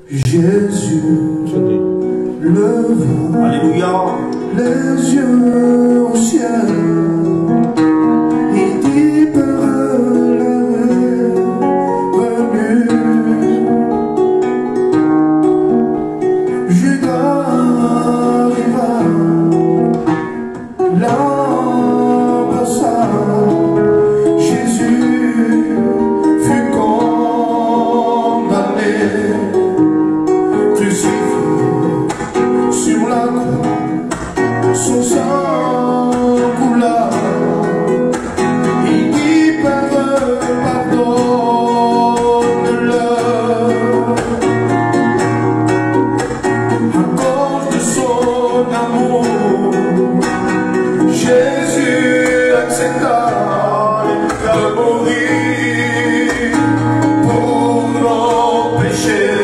Jésus leva Alléluia. les yeux au ciel. Il dit par l'heure venue. Judas arriva, l'embrassa. Jésus fut condamné, crucifié sur la croix. Son sang coula. Il dit pardonne-leur. À cause de son amour, Jésus accepta de mourir pour nos péchés.